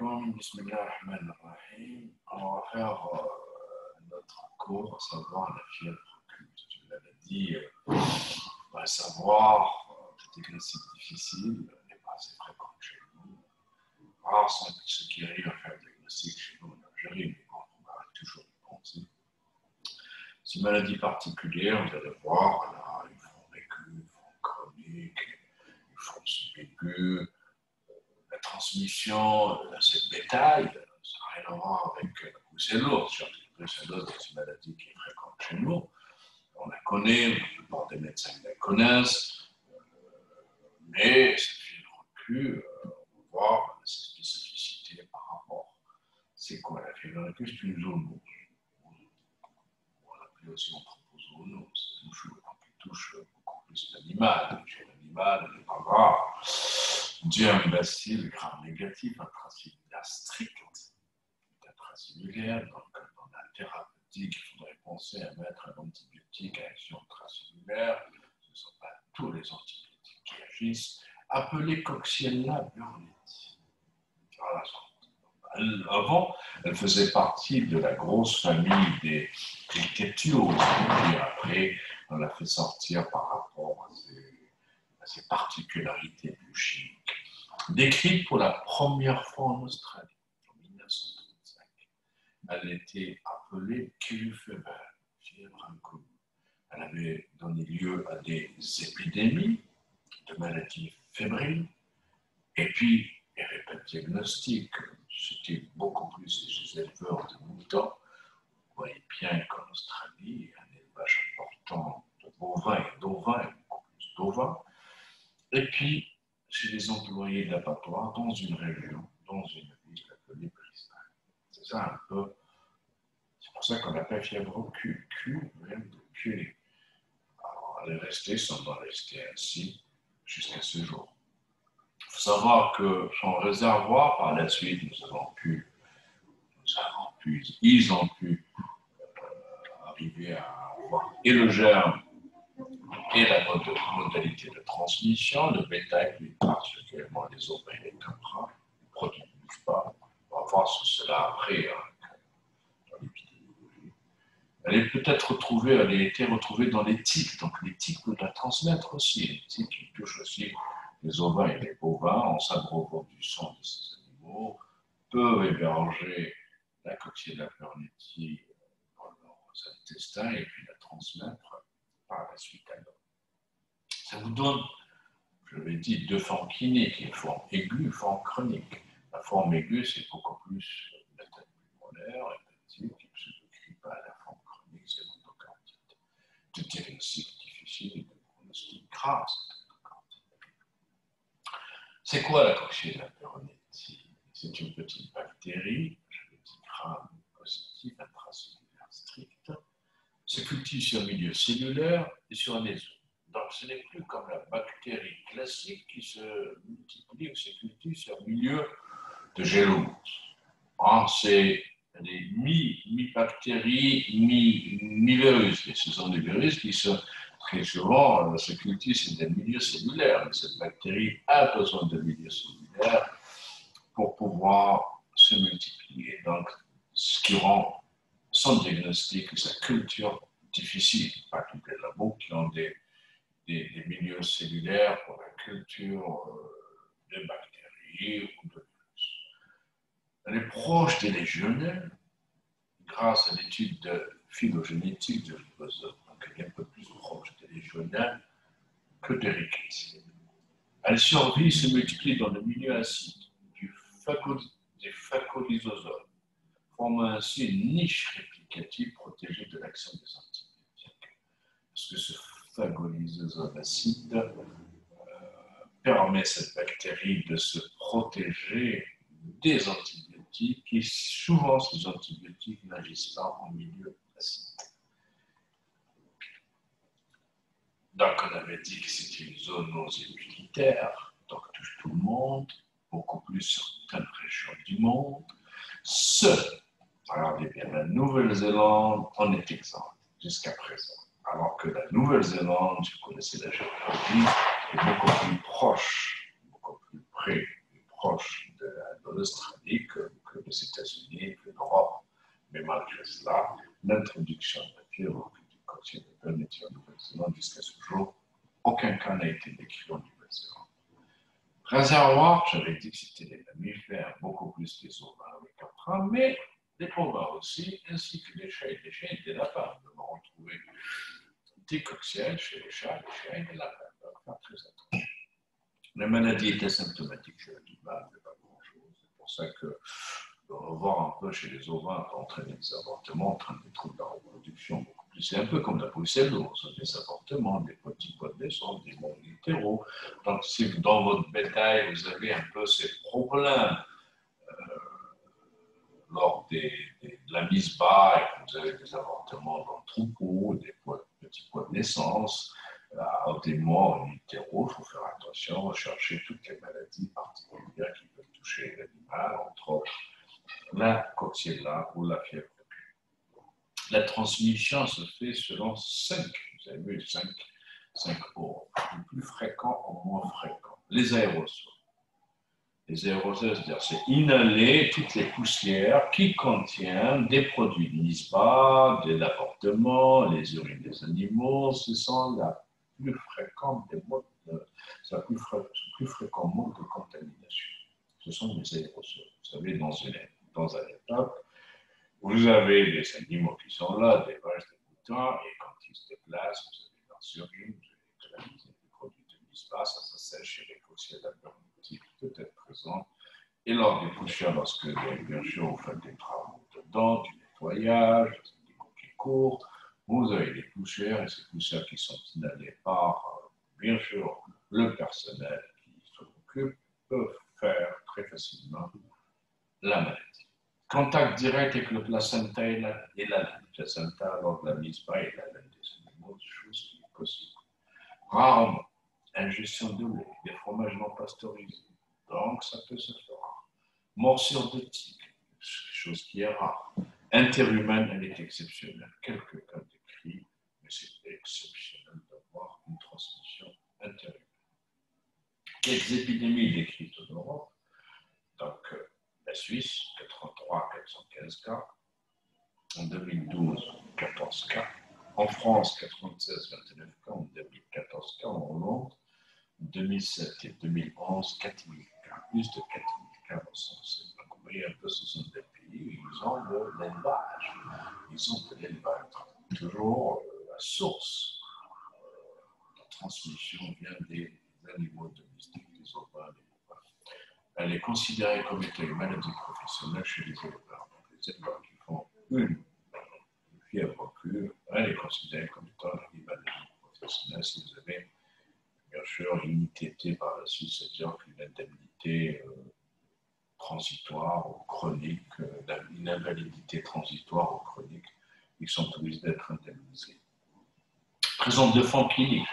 alaikum, bismillah ar-Rahman ar-Rahim. On va faire notre cours, à savoir la fièvre occulte. Je l'avais dit, on va savoir des diagnostics difficiles, n'est pas assez fréquent chez nous. Rares sont ceux qui arrivent à faire des diagnostics chez nous en Algérie, mais bon, on va toujours y penser. Ces maladies particulières, vous allez voir, voilà, une forme aiguë, une forme chronique, une forme subaiguë. La transmission, c'est le bétail, ça n'a rien à voir avec la brucellose. La brucellose, c'est une maladie qui est fréquente chez nous. On la connaît, la plupart des médecins la connaissent, mais cette fièvre occulte, on va voir ses spécificités par rapport. C'est quoi la fièvre occulte? C'est une zoonose. On l'appelle aussi anthropozoonose. C'est touche beaucoup plus l'animal. Chez l'animal, c'est pas grave. Diambacille, gram négatif, intracellulaire strict, intracellulaire. Donc, dans la thérapeutique, il faudrait penser à mettre un antibiotique à action intracellulaire. Ce ne sont pas tous les antibiotiques qui agissent. Appelée Coxiella burnetii. Voilà. Avant, elle faisait partie de la grosse famille des Rickettioses. Et après, on l'a fait sortir par rapport à ses particularités biochimiques. Décrite pour la première fois en Australie, en 1935. Elle était appelée Kilu fever, fièvre inconnue. Elle avait donné lieu à des épidémies de maladies fébriles, et puis il n'y avait pas de diagnostic. C'était beaucoup plus chez les éleveurs de moutons. Vous voyez bien qu'en Australie, il y a un élevage important de bovins et d'ovins, et beaucoup plus d'ovins. Et puis, chez les employés de l'abattoir, dans une région, dans une ville appelée Brisbane. C'est ça un peu. C'est pour ça qu'on appelle fièvre occulte. Q vient de Q. Alors, elle est restée, semble rester ainsi jusqu'à ce jour. Il faut savoir que son réservoir, par la suite, ils ont pu arriver à avoir et le germe et la modalité de transmission. Le bétail, plus particulièrement les ovins et les capras, ne produisent pas. On va voir cela après dans l'épidémiologie. Elle est peut-être retrouvée, elle a été retrouvée dans les tiques. Donc les tiques peuvent la transmettre aussi. Les tiques qui touchent aussi les ovins et les bovins en s'abreuvant du sang de ces animaux peuvent héberger la Coxiella burnetii dans leurs intestins et puis la transmettre par la suite à l'homme. Ça vous donne, je l'ai dit, deux formes cliniques, une forme aiguë, une forme chronique. La forme aiguë, c'est beaucoup plus l'attaque pulmonaire, hépatique, qui se décrit pas. La forme chronique, c'est l'endocardite. De diagnostic difficile et de pronostic grave. C'est quoi la Coxiella burnetii? C'est une petite bactérie, je l'ai dit, gram positif, intracellulaire strict, se cultive sur le milieu cellulaire et sur les os. Donc, ce n'est plus comme la bactérie classique qui se multiplie ou se cultive sur le milieu de gélose. C'est des mi-bactéries, mi-virus. Et ce sont des virus qui très souvent se cultivent sur des milieux cellulaires. Mais cette bactérie a besoin de milieux cellulaires pour pouvoir se multiplier. Donc, ce qui rend son diagnostic et sa culture difficile. Pas tous les labos qui ont des milieux cellulaires pour la culture de bactéries ou de virus. Elle est proche des légionnaires grâce à l'étude phylogénétique de l'hyposome. Donc elle est un peu plus proche des légionnaires que des rickettiones. Elle survit et se multiplie dans le milieu acide des phagolysosomes, formant ainsi une niche réplicative protégée de l'action des antibiotiques. Parce que ce phagolysosome acide permet cette bactérie de se protéger des antibiotiques et souvent ces antibiotiques n'agissent pas en milieu acide. Donc on avait dit que c'était une zoonose immunitaire, donc touche tout le monde, beaucoup plus sur certaines régions du monde. Regardez bien, la Nouvelle-Zélande en est exempte jusqu'à présent. Alors que la Nouvelle-Zélande, si vous connaissez la géographie, est beaucoup plus proche, beaucoup plus près, plus proche de l'Australie que les États-Unis que l'Europe. Mais malgré cela, l'introduction de la fièvre du courtier de Bennett en Nouvelle-Zélande jusqu'à ce jour, aucun cas n'a été décrit en Nouvelle-Zélande. Réservoir, j'avais dit que c'était les mammifères, beaucoup plus des ovins, les caprins, mais des bovins aussi, ainsi que les chats et des lapins. Nous avons retrouvé des coccielles chez les chats, les chiens et les lapins. Donc, faire très attention. La maladie est asymptomatique chez l'animal, mais pas grand-chose. C'est pour ça que voir un peu chez les ovins peut entraîner des avortements, entraîner des troubles de la reproduction beaucoup plus. C'est un peu comme la brucellose, des avortements, des petits poids de naissance, des bons littéraux. Donc, si dans votre bétail, vous avez un peu ces problèmes lors de la mise bas et que vous avez des avortements dans le troupeau, des petits poids de naissance, à des morts en littéraux, il faut faire attention, rechercher toutes les maladies particulières qui peuvent toucher l'animal, entre autres la coxiella ou la fièvre. La transmission se fait selon 5, vous avez vu, 5 ordres, du plus fréquent au moins fréquent. Les aérosols. Les aérosols, c'est-à-dire c'est inhaler toutes les poussières qui contiennent des produits de mise bas, de l'avortement, les urines des animaux. Ce sont la plus fréquente des modes plus fréquent mode de contamination. Ce sont les aérosols. Vous savez, dans un étable, vous avez des animaux qui sont là, des vaches, des moutons, et quand ils se déplacent, vous avez leurs urines, vous avez des produits de mise bas, ça sèche et les poussières qui peut être présentes. Et lors des poussières, lorsque, bien sûr, vous faites des travaux dedans, du nettoyage, des coups qui courent, vous avez des poussières, et ces poussières qui sont inhalées par, bien sûr, le personnel qui s'en occupe, peuvent faire très facilement la maladie. Contact direct avec le placenta et la laine. Le placenta lors de la mise bas et la laine des animaux, chose qui est possible. Rarement, ingestion de lait, des fromages non pasteurisés. Donc, ça peut se faire. Morsure de tigre, chose qui est rare. Interhumaine, elle est exceptionnelle. Quelques cas décrits, mais c'est exceptionnel d'avoir une transmission interhumaine. Quelques épidémies décrites en Europe. Donc, la Suisse, 83 415 cas. En 2012, 14 cas. En France, 96 29 cas. En 2014 cas. En Hollande, 2007 et 2011, 4000 cas. Plus de 4000 cas recensés. Donc, vous voyez un peu, ce sont des pays où ils ont de l'élevage. Ils ont de l'élevage. Toujours la source de transmission vient des animaux domestiques, des ovins, des bovins. Elle est considérée comme étant une maladie professionnelle chez les éleveurs. Donc, les éleveurs qui font une fièvre pure, elle est considérée comme étant une maladie professionnelle. Si vous avez, bien sûr, une ITT par la suite, c'est-à-dire qu'une indemnité transitoire ou chronique, une invalidité transitoire ou chronique, ils sont obligés d'être indemnisés. Présente deux formes cliniques,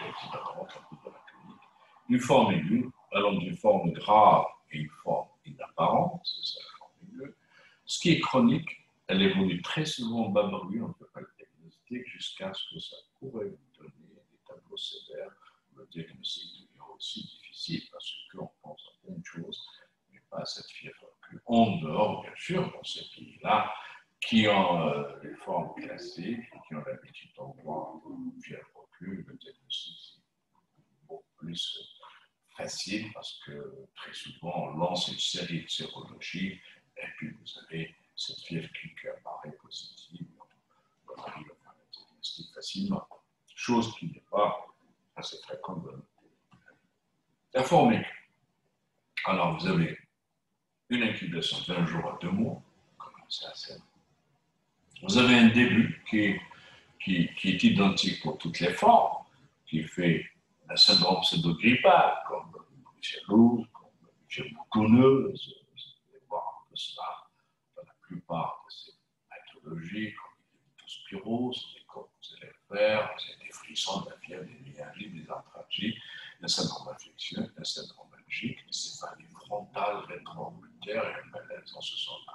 une forme aiguë, allant d'une forme grave et une forme inapparente, c'est ça la forme aiguë. Ce qui est chronique, elle évolue très souvent bas bruit, on ne peut pas le diagnostiquer, jusqu'à ce que ça pourrait vous donner des tableaux sévères. Le diagnostic devient aussi difficile parce qu'on pense à plein de choses, mais pas à cette fièvre. En dehors, bien sûr, dans ces pays-là, qui ont les formes classiques, qui ont l'habitude d'en voir une fièvre occulte, le diagnostic est beaucoup plus facile parce que très souvent on lance une série de sérologies et puis vous avez cette fièvre qui apparaît positive. On arrive à faire un diagnostic facilement, chose qui n'est pas assez fréquente dans notre pays. La forme aiguë. Alors vous avez une incubation de 20 jours à 2 mois, comme c'est assez. Vous avez un début qui est identique pour toutes les formes, qui fait un syndrome pseudo-grippal, comme brucellose, comme fièvre boutonneuse. Vous allez voir un peu cela dans la plupart de ces pathologies, comme l'hypospirose, comme vous allez le faire, vous avez des frissons, de la fièvre, des myalgies, des arthralgies, un syndrome infectieux, un syndrome algique, une céphalie frontale, rétro-auriculaire et un malaise dans ce sens-là.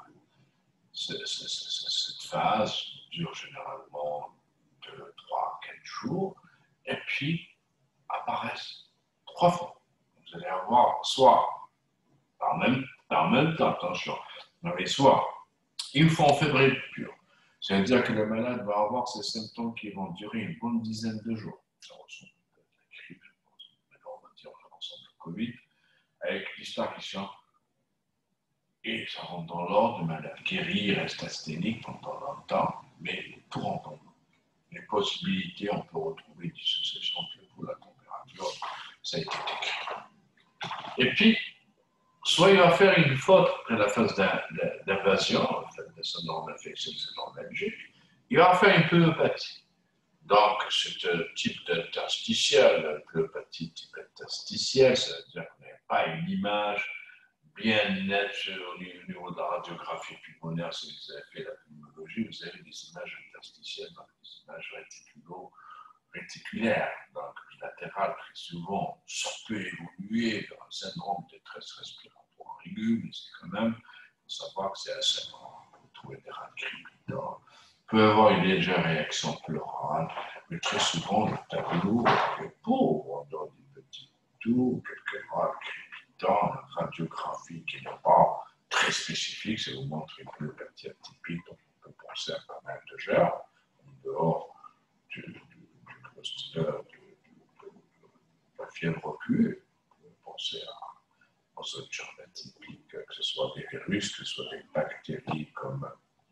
Cette phase dure généralement 2, 3, 4 jours, et puis apparaissent 3 fois. Vous allez avoir soit, par même temps, attention, vous avez soit Il faut en fébrile pur. C'est-à-dire que le malade va avoir ces symptômes qui vont durer une bonne dizaine de jours. Ça ressemble à la grippe, mais on va dire ça ressemble au Covid, avec disparition. Et ça rentre dans l'ordre, le malade guérit, reste asthénique pendant longtemps, mais tout rentre dans l'ordre. Les possibilités, on peut retrouver dissociation pour la température, ça a été décrit. Et puis, soit il va faire une faute après la phase d'invasion, en fait, de son ordre d'infection, c'est l'organe, il va faire une pneumopathie. Donc, c'est un type d'interstitiel, une pneumopathie type interstitielle, c'est-à-dire qu'on n'a pas une image bien nette au niveau de la radiographie pulmonaire. Si vous avez fait la pneumologie, vous avez des images interstitielles, donc des images réticulaires, donc bilatérales, très souvent. Ça peut évoluer vers un syndrome de détresse respiratoire aiguë, mais c'est quand même, il faut savoir que c'est un syndrome. On peut trouver des rats crépitants, peut avoir une légère réaction pleurale, mais très souvent, le tableau est pauvre. On donne des petits tours, quelques rats crépitants, la radiographie qui n'est pas très spécifique, ça vous montre une pneumopathie atypique, donc on peut penser à pas mal de germes, en dehors du cluster de la fièvre recue. On peut penser aux autres germes atypiques, que ce soit des virus, que ce soit des bactéries comme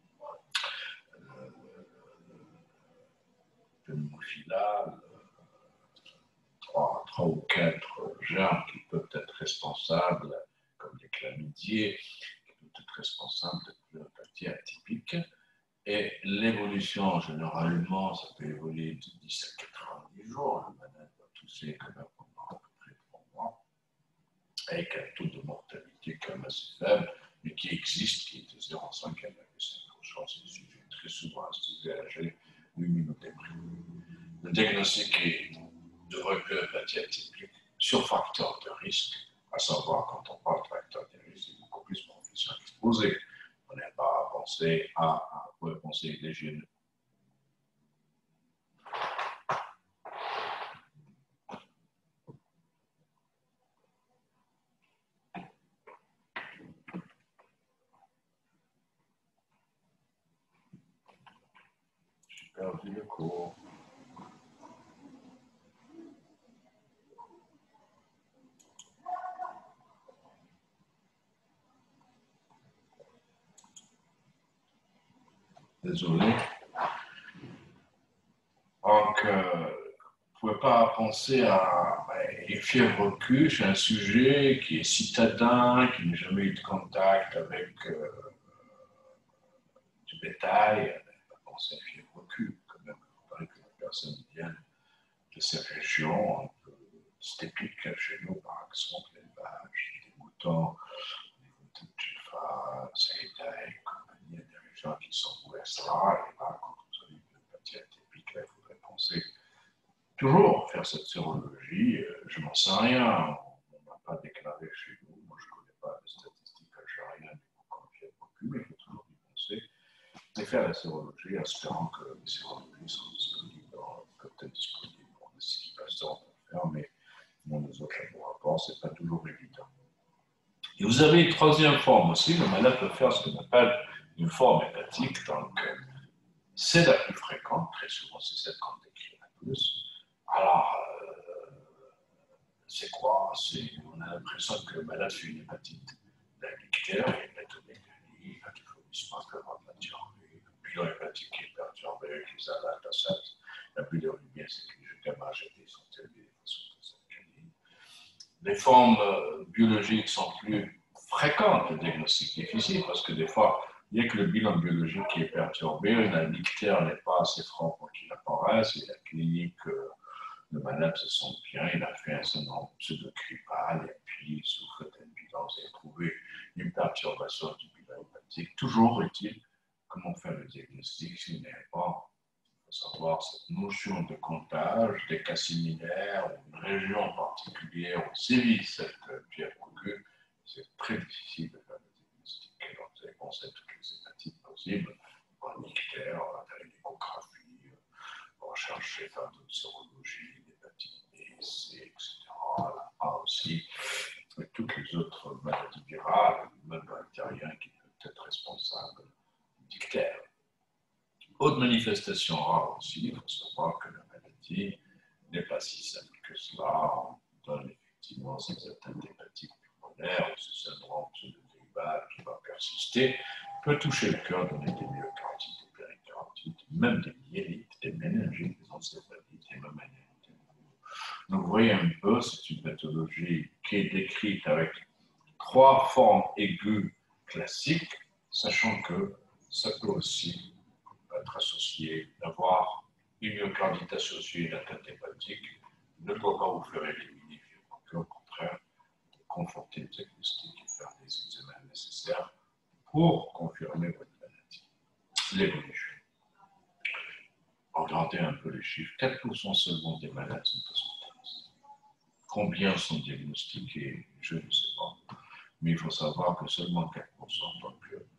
pneumophiles, trois ou quatre germes qui peuvent être responsables, comme les chlamydiés, qui peuvent être responsables de pneumopathie atypique. Et l'évolution, généralement, ça peut évoluer de 10 à 90 jours. Le malade va tousser quand même pendant à peu près 3 mois, avec un taux de mortalité quand même assez faible, mais qui existe, qui est de 0,5 à 1,5%. C'est des sujets très souvent assez âgés ou immunodéprimés. Le diagnostic est de pneumopathie atypique sur facteur de risque, à savoir quand on parle de facteur de risque, c'est beaucoup plus profession exposée. On n'est pas à penser à penser légionneux. J'ai perdu le cours. Désolé. Donc, vous ne pouvez pas penser à une fièvre recue chez un sujet qui est citadin, qui n'a jamais eu de contact avec du bétail. On va penser à une fièvre recue, quand même. Il faudrait que la personne vienne de ces régions un peu stépiques chez nous, par exemple, l'élevage des moutons, des moutons de Tufa, Saïda et compagnie, il y a des régions qui sont ouvertes là, et là, quand vous avez une pneumopathie atypique, là, il faudrait penser toujours faire cette sérologie. Je n'en sais rien, on n'a pas déclaré chez nous, moi je ne connais pas les statistiques algériennes, quand il y a beaucoup, mais il faut toujours y penser, et faire la sérologie, espérant que les sérologies sont disponibles, peut-être disponibles pour les situations à faire, mais dans les autres laboratoires, ce n'est pas toujours évident. Et vous avez une troisième forme aussi, le malade peut faire ce qu'on appelle une forme hépatique, donc c'est la plus fréquente, très souvent c'est celle qu'on décrit la plus. Alors, c'est quoi? On a l'impression que le malade fait une hépatite. La nictère, il y a une métomégalie, il a du vomissement de la diarrhée, le bilan hépatique qui est perturbé avec les alatasates, la bilirubine, c'est que les gamma-GT sont élevés de façon très alcaline. Les formes biologiques sont plus fréquentes, le diagnostic difficile, parce que des fois, bien que le bilan biologique est perturbé, la nictère n'est pas assez franc pour qu'il apparaisse, et la clinique le malade se sent bien, il a fait un syndrome pseudo-grippal, et puis, sous certaines bilans, il a trouvé une perturbation du bilan hépatique. Toujours est-il, comment faire le diagnostic s'il n'y a pas, il faut savoir, cette notion de comptage, des cas similaires, ou une région particulière où sévit cette fièvre recue, c'est très difficile de faire le diagnostic. Donc, vous avez pensé à toutes les hépatites possibles, en nictère, avec l'échographie, rechercher, faire d'autres sérologies, l'hépatite B, C, etc., la A aussi, et toutes les autres maladies virales, même bactériennes qui peuvent être responsables ictère. Autre manifestation rare aussi, il faut savoir que la maladie n'est pas si simple que cela. On donne effectivement ces atteintes hépatiques pulmonaires, ce syndrome de Leibach qui va persister, peut toucher le cœur, donner des myocardites, des péricardites, même des myélites, des méningites, des encéphalites, et même des. Donc vous voyez un peu, c'est une pathologie qui est décrite avec 3 formes aiguës classiques, sachant que ça peut aussi être associé, d'avoir une myocardite associée à une atteinte hépatique ne doit pas vous faire éliminer, au contraire, conforter le diagnostic et faire les examens nécessaires pour confirmer votre maladie. L'évolution. Regardez un peu les chiffres. 4% seulement des malades sont hospitalisés. Combien sont diagnostiqués? Je ne sais pas. Mais il faut savoir que seulement 4%, donc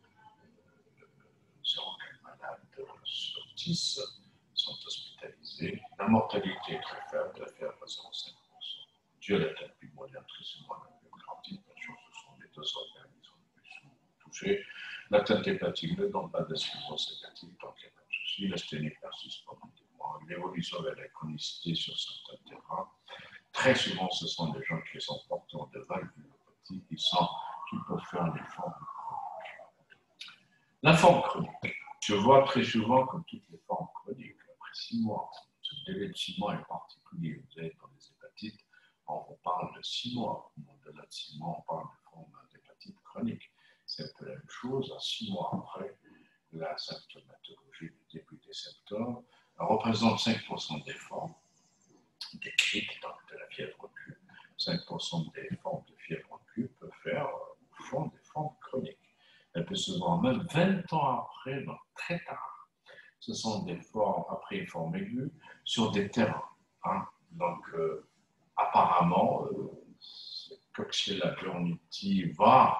0,4 malades sur 10 sont hospitalisés. La mortalité est très faible, elle fait à 0,5%. Dû à l'atteinte pulmonaire, très souvent la myocardite, bien sûr, ce sont les 2 organes qui sont les plus touchés. L'atteinte hépatique ne donne pas d'insuffisance hépatique, donc il n'y a pas de souci. L'asthénie persiste pendant des mois. L'évolution vers la chronicité sur certains terrains. Très souvent, ce sont des gens qui sont porteurs de valvulopathie, qui peuvent faire des formes chroniques. La forme chronique. Je vois très souvent, comme toutes les formes chroniques, après 6 mois, ce délai de 6 mois est particulier. Vous avez dans les hépatites, on parle de 6 mois. Au-delà de 6 mois, on parle de forme d'hépatite chronique. C'est un peu la même chose. À 6 mois après la symptomatologie du début des symptômes, elle représente 5% des formes décrites de la fièvre Q. 5% des formes de fièvre Q peuvent faire au fond des formes chroniques. Elle peut se voir même 20 ans après, donc très tard. Ce sont des formes, après une forme aiguë, sur des terrains. Hein. Donc, apparemment, Coxiella burnetii va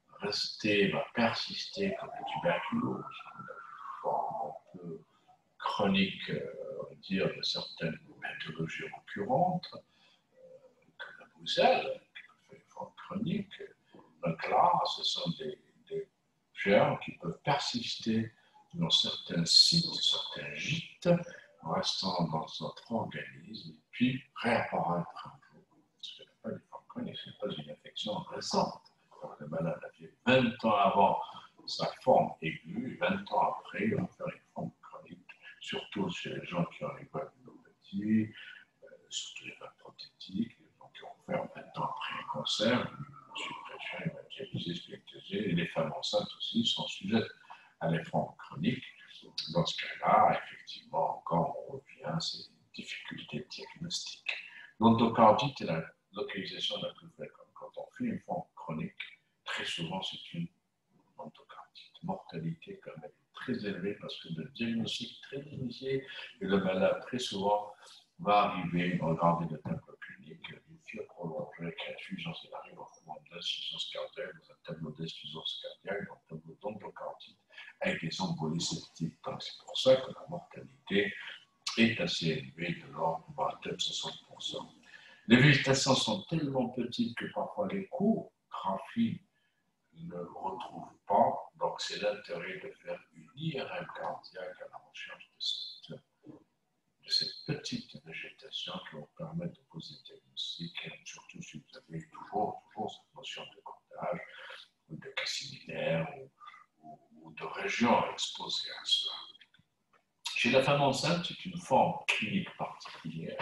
persister comme la tuberculose, une forme un peu chronique, on va dire, de certaines pathologies récurrentes, comme la bouselle, qui peut faire une forme chronique. Donc là, ce sont des germes qui peuvent persister dans certains sites, certains gîtes, restant dans notre organisme, et puis réapparaître un jour. Ce n'est pas une forme chronique, ce n'est pas une infection récente. Donc, le malade a fait 20 ans avant sa forme aiguë, 20 ans après, il va faire une forme chronique, surtout chez les gens qui ont une valvulopathie, surtout les valves prothétiques, donc qui vont faire 20 ans après un cancer, une suppression, une dialyse spectacée, et les femmes enceintes aussi sont sujettes à les formes chroniques. Dans ce cas-là, effectivement, encore on revient à ces difficultés diagnostiques. L'endocardite est la localisation la plus fréquente. Quand on fait une forme chronique, très souvent c'est une endocardite. Mortalité quand même très élevée parce que le diagnostic est très initié et le malade très souvent va arriver, regarder le tableau clinique, une fièvre prolongée avec insuffisance, il arrive en forme d'insuffisance cardiaque, dans un tableau d'insuffisance cardiaque, dans un tableau d'endocardite, avec des embolies septiques. Donc c'est pour ça que la mortalité est assez élevée, de l'ordre de 60%. Les végétations sont tellement petites que parfois les échographies ne retrouvent pas, donc c'est l'intérêt de faire une IRM cardiaque à la recherche de cette petite végétation qui va vous permettre de poser le diagnostic, surtout si vous avez toujours cette notion de cordage, ou de cas similaires, ou de régions exposées à cela. Chez la femme enceinte, c'est une forme clinique particulière.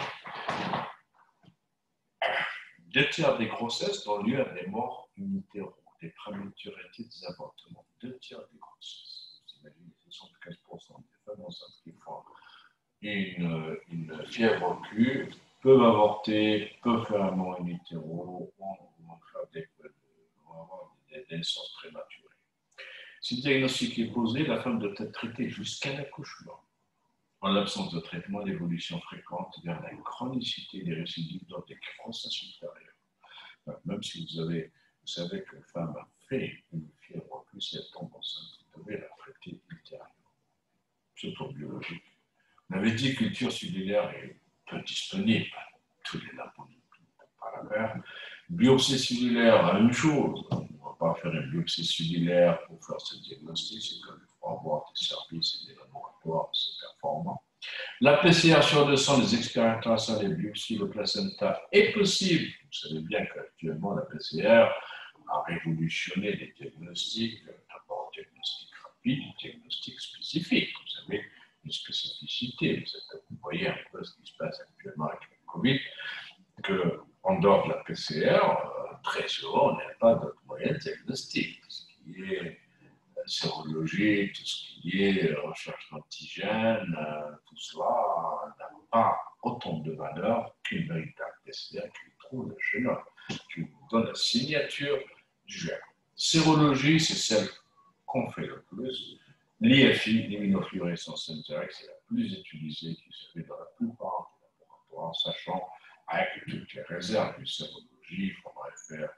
2/3 des grossesses donnent lieu à des morts in utero, des prématurités, des avortements. 2/3 des grossesses. Vous imaginez, 75% des femmes enceintes qui font une fièvre Q peuvent avorter, peuvent faire un mort in utero, vont avoir des naissances prématurées. Si le diagnostic est posé, la femme doit être traitée jusqu'à l'accouchement. En l'absence de traitement, l'évolution fréquente vers la chronicité des récidives dans des grossesses supérieures. Même si vous savez qu'une femme a fait une fièvre Q, si elle tombe enceinte, vous devez la traiter ultérieurement. C'est pour biologique. On avait dit que la culture cellulaire est peu disponible. Tous les labos ne peuvent pas la faire. Biopsie cellulaire, la même chose. On ne va pas faire une biopsie cellulaire pour faire ce diagnostic, c'est qu'il faut avoir services et des laboratoires, c'est performant. La PCR sur le sang, les expérimentations, les biopsies, le placenta est possible. Vous savez bien qu'actuellement, la PCR a révolutionné les diagnostics, d'abord diagnostic rapide, diagnostic spécifique. Vous avez une spécificité. Vous voyez un peu ce qui se passe actuellement avec le Covid, qu'en dehors de la PCR, très souvent, on n'a pas d'autres moyens diagnostiques. Ce qui est sérologie, tout ce qui est recherche d'antigènes, tout cela n'a pas autant de valeur qu'une véritable PCR qui trouve le génome, qui vous donne la signature du gène. Sérologie, c'est celle qu'on fait le plus. L'IFI, l'immunofluorescence indirecte, c'est la plus utilisée qui se fait dans la plupart des laboratoires, sachant avec toutes les réserves de sérologie, il faudrait faire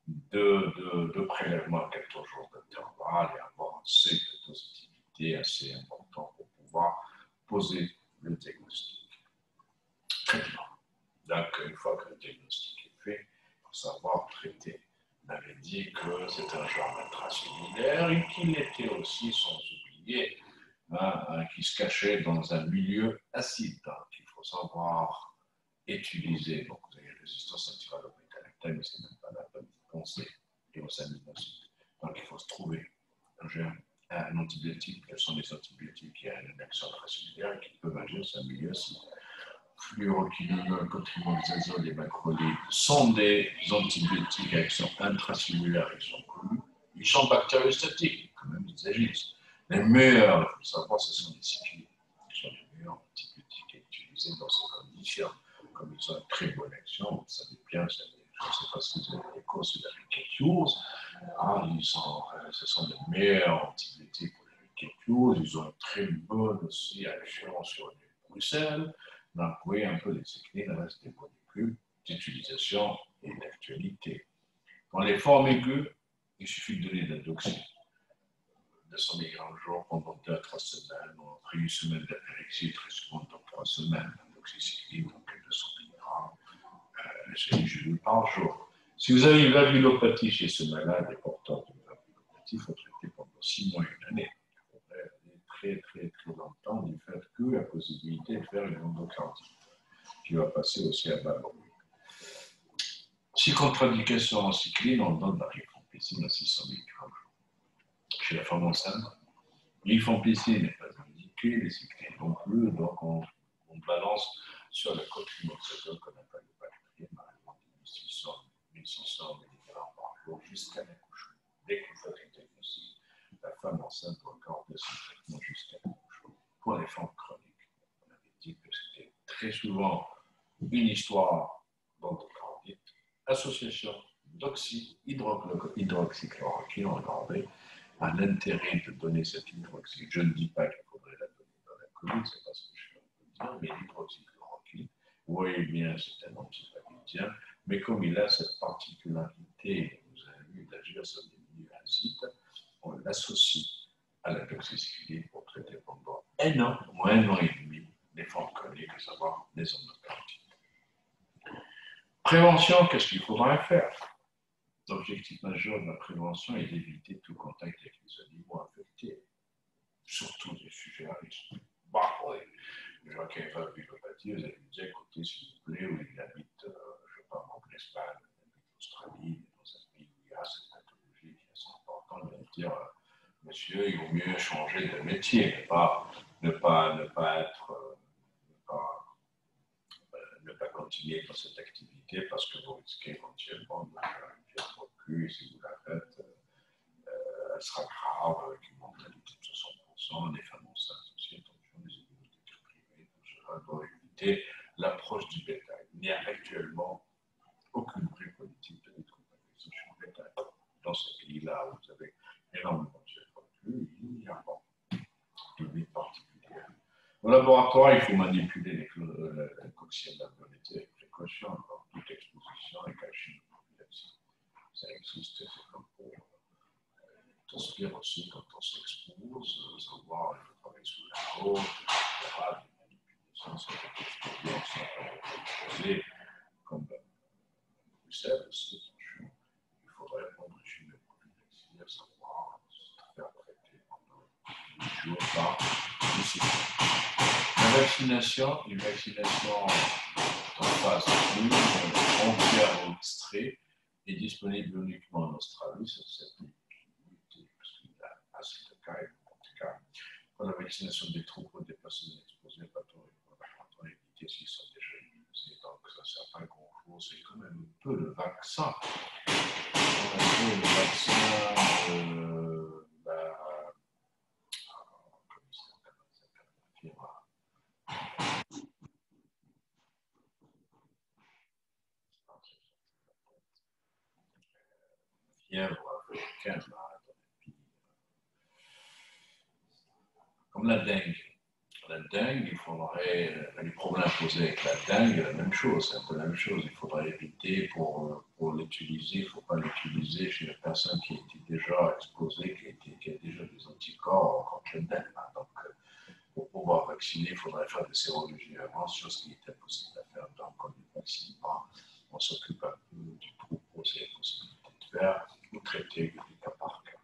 deux prélèvements à 14 jours d'intervalle et avoir un seuil de positivité assez important pour pouvoir poser le diagnostic. Traitement. Donc, une fois que le diagnostic est fait, il faut savoir traiter. On avait dit que c'est un germe intracellulaire et qu'il était aussi, sans oublier, qui se cachait dans un milieu acide. Donc, il faut savoir utiliser. Donc, vous avez résistance naturelle au bêta-lactame, mais ce n'est même pas la bonne pensée et aux aminoacides. Donc, il faut se trouver un germe, un antibiotique. Quels sont les antibiotiques qui ont une action intracellulaire et qui peuvent agir sur un milieu acide? Fluoroquinolone, cotrimoxazole et macrolide sont des antibiotiques à action intracellulaire, ils sont connus. Ils sont bactériostatiques, quand même, ils agissent. Les meilleurs, il faut savoir, ce sont les cyclines, qui sont les meilleurs antibiotiques à utiliser dans ces conditions. Comme ils ont une très bonne action, vous savez bien, je ne sais pas si vous avez les causes de la rickettsiose, ce sont les meilleurs antibiotiques pour la rickettsiose, ils ont une très bonne aussi action sur les bruxelles. Donc, vous voyez un peu les cyclines restent des molécules d'utilisation et d'actualité. Dans les formes aiguës, il suffit de donner de la doxine, 200 mg jour pendant 2 à 3 semaines, ou après une semaine d'apérixie, très souvent dans 3 semaines, la doxycycline, donc 200 mg, c'est une gélule par jour. Si vous avez une valvulopathie chez ce malade et porteur d'une valvulopathie, il faut traiter pendant 6 mois, une année. Il faudrait aller très longtemps du fait qu'il y a la possibilité de faire une endocardie qui va passer aussi à bas bruit. Si contre-indication en cycline, on donne la rifampicine à 600 mg jour. Chez la femme enceinte, l'ifampicine n'est pas indiquée, les cyclines non plus, donc on balance sur la cotrimoxazole qu'on appelle le Bactrim, à 1600 mg par jour jusqu'à l'accouchement. Dès que vous faites un diagnostic, la femme enceinte doit garder son traitement jusqu'à l'accouchement. Pour les formes chroniques, on avait dit que c'était très souvent une histoire d'endocardite, association d'oxyhydroxychloroquine, on regardait un intérêt de donner cette hydroxy. Je ne dis pas qu'il faudrait la donner dans la Covid, c'est pas ce que je suis en train de dire, mais l'hydroxychloroquine, vous voyez bien, c'est un antipaludien, mais comme il a cette particularité, vous avez vu, d'agir sur des milieux acides, on l'associe à la toxicité pour traiter pendant 1 an ou 1 an et demi les formes chroniques, à savoir les endocardites. Prévention, qu'est-ce qu'il faudrait faire? L'objectif majeur de la prévention est d'éviter tout contact avec les animaux infectés, surtout des sujets à risque. Oui, les gens qui ont une valvulopathie, vous allez me dire, écoutez, s'il vous plaît, où il habite, je ne sais pas, en Espagne, il habite en Australie, dans un pays où il y a cette pathologie qui est assez importante, il va me dire, monsieur, il vaut mieux changer de métier, ne pas continuer dans cette activité parce que vous risquez éventuellement de faire une pièce recul et si vous la faites, elle sera grave avec une mortalité de 60%, les femmes enceintes aussi, attention, les immunités privées, tout cela doit éviter l'approche du bétail. Il n'y a actuellement aucune vraie politique de lutte contre l'infection du bétail. Dans ces pays-là où vous avez énormément de pièces reculs, il n'y a pas de lutte particulière. Au laboratoire, il faut manipuler la coccielle d'alvéolité avec précaution, alors toute exposition est cachée dans la population. Ça existe, c'est comme pour transpire aussi quand on s'expose, savoir le travail sous la peau, etc. Des manipulations, ça peut exploser, ça peut exposer, comme Bruxelles aussi, attention. Il faudrait prendre une chimie prophylaxie, à savoir se faire traiter pendant 10 toujours par discipline. La vaccination, une vaccination en phase entière ou extrait, est disponible uniquement en Australie, ça s'applique parce qu'il y a assez de cas, et en tout cas, pour la vaccination des troupeaux des personnes exposées à la éviter s'ils sont déjà immunisés, donc ça ne sert pas à grand chose, c'est quand même un peu le vaccin. Le vaccin fièvre africaine, comme la dengue. La dengue, il faudrait, les problèmes posés avec la dengue, la même chose, c'est un peu la même chose. Il faudrait éviter pour l'utiliser, il ne faut pas l'utiliser chez les personnes qui étaient déjà exposées, qui ont déjà des anticorps contre la dengue. Donc, pour pouvoir vacciner, il faudrait faire des sérologies avant, chose qui est impossible à faire. Donc, on ne vaccine pas, on s'occupe un peu du troupeau, c'est la possibilité de faire, ou traiter du cas par cas.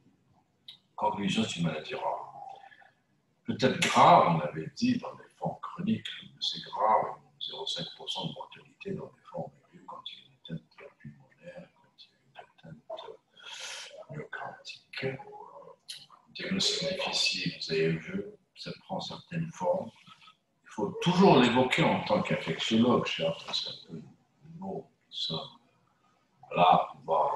Conclusion, c'est une maladie rare. Peut-être grave, on avait dit, dans les formes chroniques, c'est grave, 0,5% de mortalité dans les formes aiguës quand il y a une atteinte pulmonaire, quand il y a une atteinte myocardique. Diagnostic difficile, vous avez vu, ça prend certaines formes. Il faut toujours l'évoquer en tant qu'infectiologue, cher, c'est un peu nous qui sommes là pour pouvoir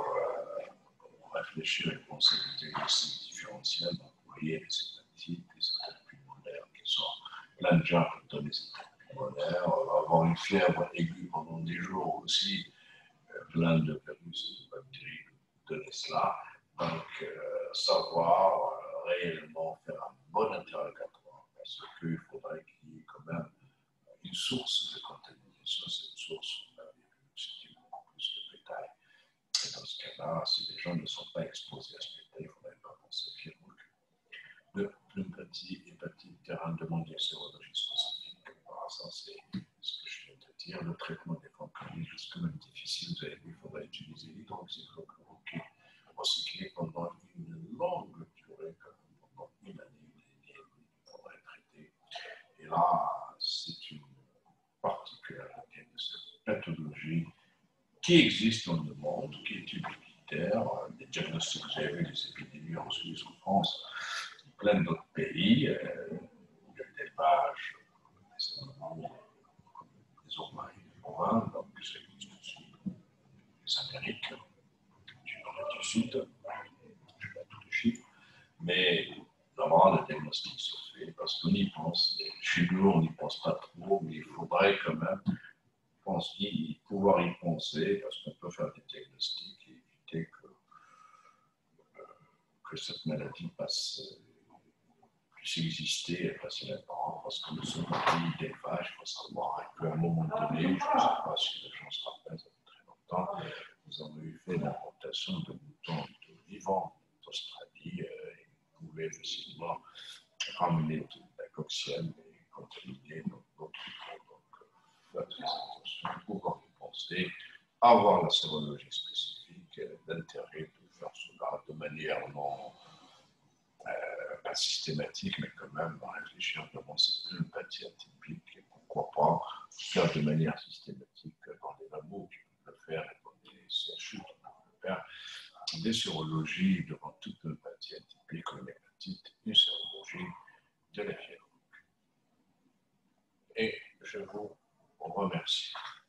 réfléchir et penser des diagnostics différentiels. Donc, vous voyez, les hépatites, les attaques pulmonaires qui sont plein de gens qui donnent des attaques pulmonaires. On va avoir une fièvre aiguë pendant des jours aussi, plein de virus et de bactéries qui donnent cela. Donc, savoir réellement faire un bon interrogatoire, parce qu'il faudrait qu'il y ait quand même une source de contamination. Cette source, on avait vu, c'était beaucoup plus de bétail. Et dans ce cas-là, si les gens ne sont pas exposés à ce bétail, il ne faudrait pas penser fièrement que le pneumonie, hépatite, terrain demande une sérologie spécifique. Alors, ça, c'est ce que je viens de dire. Le traitement des formes chroniques est quand même difficile. Vous avez vu, il faudrait utiliser l'hydroxychloroquine recyclé pendant une longue durée, pendant une année, il faudrait traiter. Et là, c'est une particularité de cette pathologie qui existe dans le monde, qui est ubiquitaire. Des diagnostics, vous avez vu des épidémies en Suisse, en France, plein d'autres pays. Il y a l'élevage des animaux, des ovins et des bovins, donc ça existe aussi les Amériques, du Nord et du Sud. Je n'ai pas tous les chiffres, mais d'abord le diagnostic se fait parce qu'on y pense. Chez nous, on n'y pense pas trop, mais il faudrait quand même pouvoir y penser parce qu'on peut faire des diagnostics et éviter que cette maladie puisse exister et passer là-dedans, parce que nous sommes un pays d'élevage, il faut savoir qu'à un moment donné, je ne sais pas si les gens se rappellent, ça fait très longtemps, nous avons eu fait l'importation de moutons vivants d'Australie et vous pouvez facilement ramener de la coxienne et contaminer notre troupeau. Donc, faire très attention, pouvoir y penser, avoir la sérologie spécifique, l'intérêt de faire cela de manière non pas systématique, mais quand même réfléchir devant ces pneumopathie atypiques et pourquoi pas faire de manière systématique dans les labos qui peuvent le faire et dans les CHU qui peuvent le faire, des sérologies devant toute pneumopathie atypique ou hépatite, une sérologie de la fièvre. Et je vous remercie.